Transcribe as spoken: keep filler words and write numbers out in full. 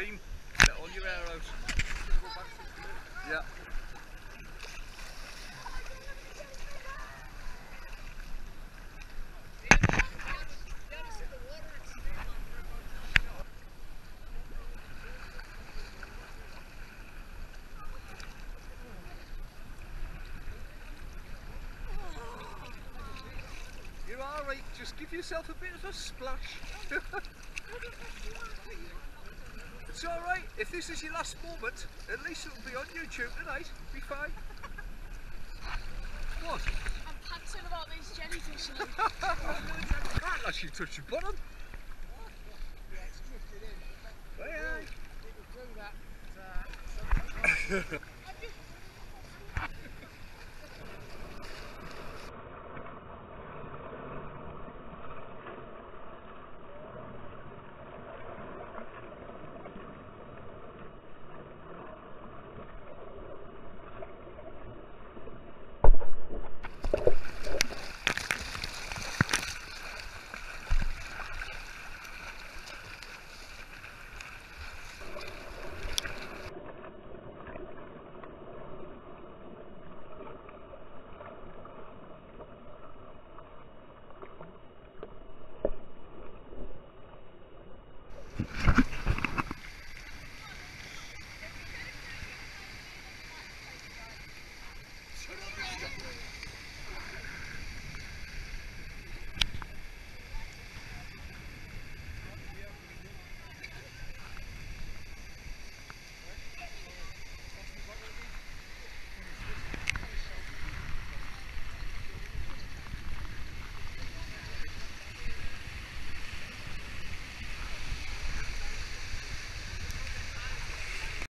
steam, let all your air out. Yeah. You're alright, just give yourself a bit of a splash. It's alright, if this is your last moment, at least it'll be on YouTube tonight, be fine. What? I'm panting about these jellyfish. Can't actually touch your bottom. Yeah, it's drifted in. Aye, aye. People do that. Uh,